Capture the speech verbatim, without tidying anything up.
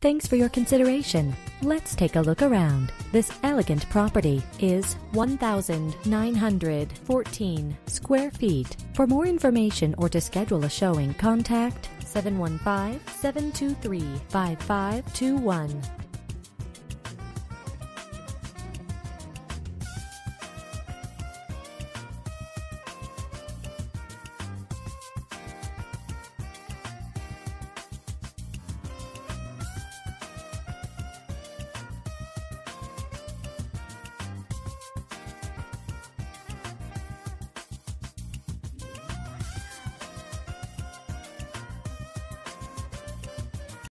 Thanks for your consideration. Let's take a look around. This elegant property is one thousand nine hundred fourteen square feet. For more information or to schedule a showing, contact seven one five, seven two three, five five two one.